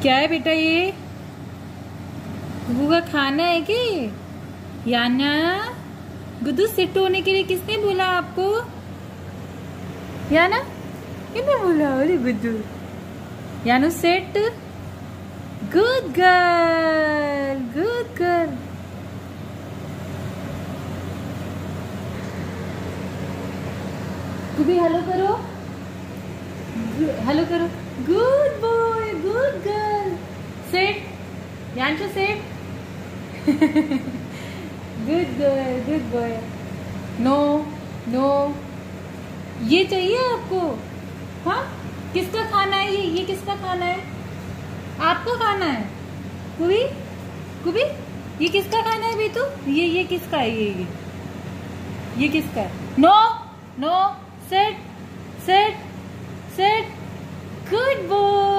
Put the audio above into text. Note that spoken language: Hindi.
क्या है बेटा ये? गुड्डू का खाना है कि? याना, गुड्डू सेट होने के लिए किसने बोला आपको? याना, किसने बोला? अरे Guddu, Yanu set. Good girl, good girl. तू भी हेलो करो, हेलो करो। Good boy, good girl. Set, Yanu set. Good girl, good boy. No no, ये चाहिए आपको? हाँ, किसका खाना है ये किसका खाना है? आपको खाना है? कुबी, कुबी, ये किसका खाना है बेटू? ये किसका है? ये किसका है? No no, set set set. Good boy.